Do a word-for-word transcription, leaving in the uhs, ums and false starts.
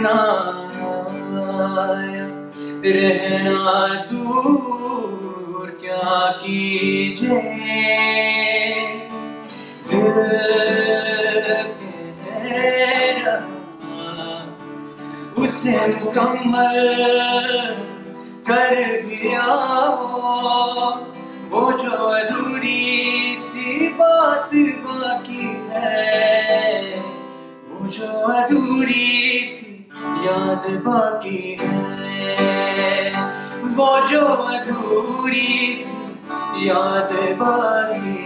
ना आया, रहना दूर क्या कीजिए, दिल तेरा उसे मुकम्मल कर दिया हो, वो जो अधूरी सी बात बाकी है, वो जो अधूरी सी याद बाकी है, वो जो अधूरी सी याद बाकी